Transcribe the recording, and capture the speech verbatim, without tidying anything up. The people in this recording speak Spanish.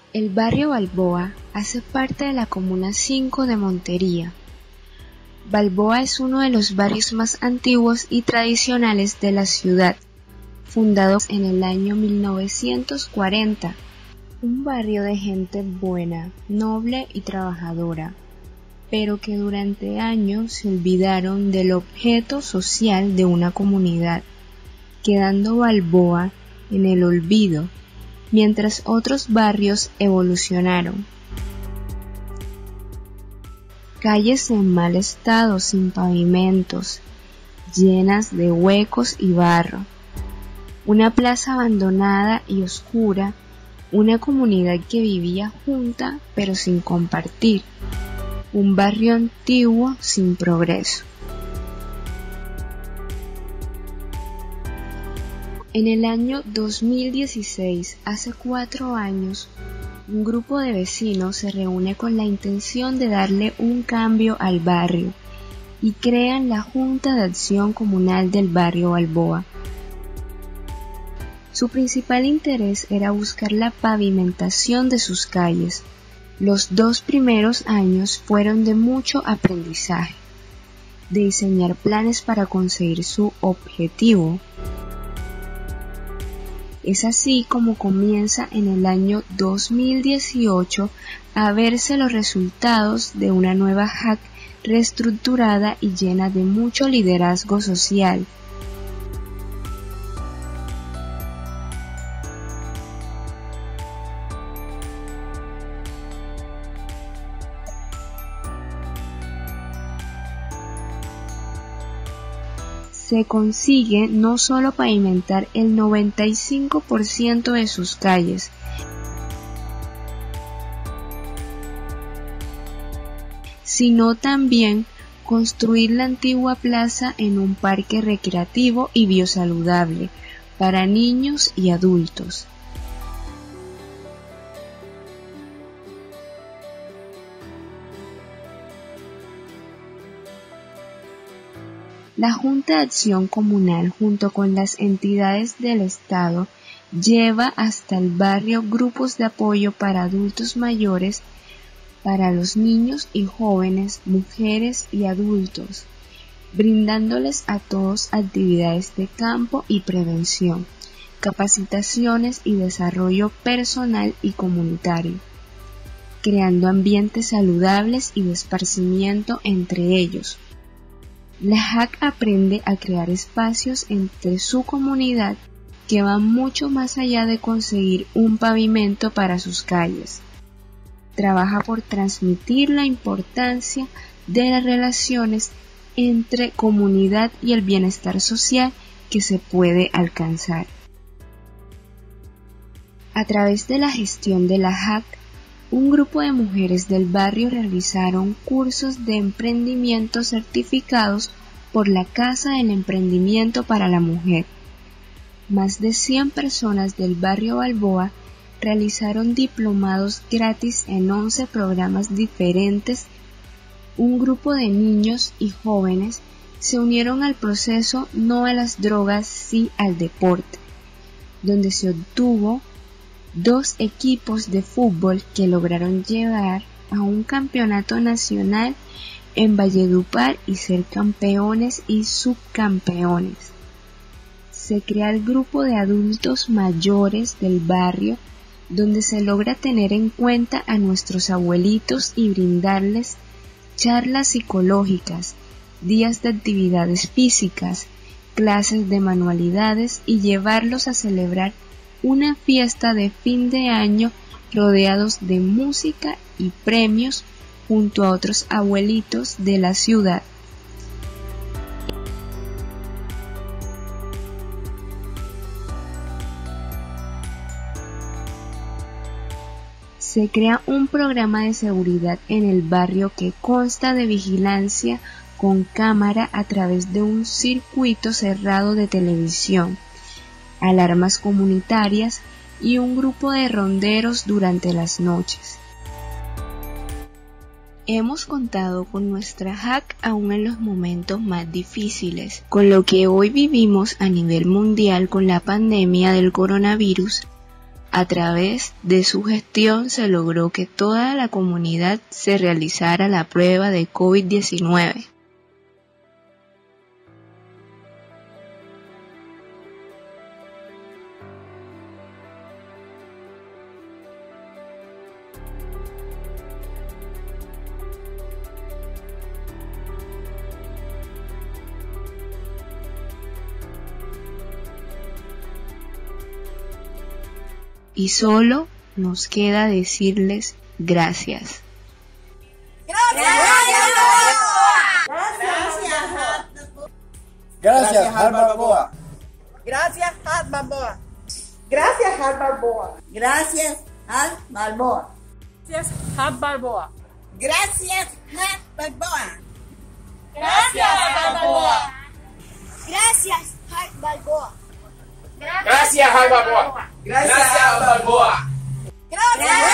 El barrio Balboa hace parte de la Comuna cinco de Montería. Balboa es uno de los barrios más antiguos y tradicionales de la ciudad, fundado en el año mil novecientos cuarenta. Un barrio de gente buena, noble y trabajadora, pero que durante años se olvidaron del objeto social de una comunidad, quedando Balboa en el olvido, mientras otros barrios evolucionaron. Calles en mal estado, sin pavimentos, llenas de huecos y barro. Una plaza abandonada y oscura, una comunidad que vivía junta pero sin compartir. Un barrio antiguo sin progreso. En el año dos mil dieciséis, hace cuatro años, un grupo de vecinos se reúne con la intención de darle un cambio al barrio y crean la Junta de Acción Comunal del barrio Balboa. Su principal interés era buscar la pavimentación de sus calles. Los dos primeros años fueron de mucho aprendizaje, de diseñar planes para conseguir su objetivo. Es así como comienza en el año dos mil dieciocho a verse los resultados de una nueva H A C reestructurada y llena de mucho liderazgo social. Se consigue no solo pavimentar el noventa y cinco por ciento de sus calles, sino también construir la antigua plaza en un parque recreativo y biosaludable para niños y adultos. La Junta de Acción Comunal, junto con las entidades del Estado, lleva hasta el barrio grupos de apoyo para adultos mayores, para los niños y jóvenes, mujeres y adultos, brindándoles a todos actividades de campo y prevención, capacitaciones y desarrollo personal y comunitario, creando ambientes saludables y de esparcimiento entre ellos. La H A C aprende a crear espacios entre su comunidad que van mucho más allá de conseguir un pavimento para sus calles. Trabaja por transmitir la importancia de las relaciones entre comunidad y el bienestar social que se puede alcanzar. A través de la gestión de la H A C, un grupo de mujeres del barrio realizaron cursos de emprendimiento certificados por la Casa del Emprendimiento para la Mujer. Más de cien personas del barrio Balboa realizaron diplomados gratis en once programas diferentes. Un grupo de niños y jóvenes se unieron al proceso No a las drogas, sí al deporte, donde se obtuvo dos equipos de fútbol que lograron llevar a un campeonato nacional en Valledupar y ser campeones y subcampeones. Se crea el grupo de adultos mayores del barrio, donde se logra tener en cuenta a nuestros abuelitos y brindarles charlas psicológicas, días de actividades físicas, clases de manualidades y llevarlos a celebrar una fiesta de fin de año rodeados de música y premios junto a otros abuelitos de la ciudad. Se crea un programa de seguridad en el barrio que consta de vigilancia con cámara a través de un circuito cerrado de televisión, alarmas comunitarias y un grupo de ronderos durante las noches. Hemos contado con nuestra H A C aún en los momentos más difíciles, con lo que hoy vivimos a nivel mundial con la pandemia del coronavirus. A través de su gestión se logró que toda la comunidad se realizara la prueba de COVID diecinueve. Y solo nos queda decirles gracias. Gracias, Hart Balboa. Gracias, Hart Balboa. Gracias, Hart Balboa. Gracias, Hart Balboa. Gracias, Hart Balboa. Gracias, Hart Balboa. Gracias, Hart Balboa. Gracias, Hart Balboa. Gracias, Hart Balboa. Gracias, Hart Balboa. Gracias.